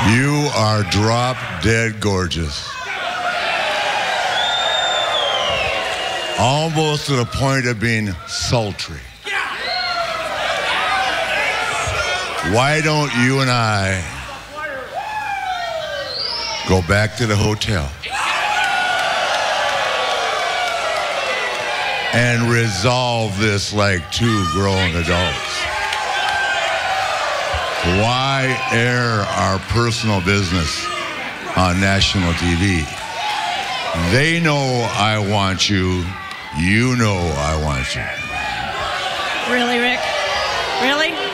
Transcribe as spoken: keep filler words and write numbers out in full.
You are drop dead gorgeous. Almost to the point of being sultry. Why don't you and I go back to the hotel and resolve this like two grown adults? Why air our personal business on national T V? They know I want you. You know I want you. Really, Rick? Really?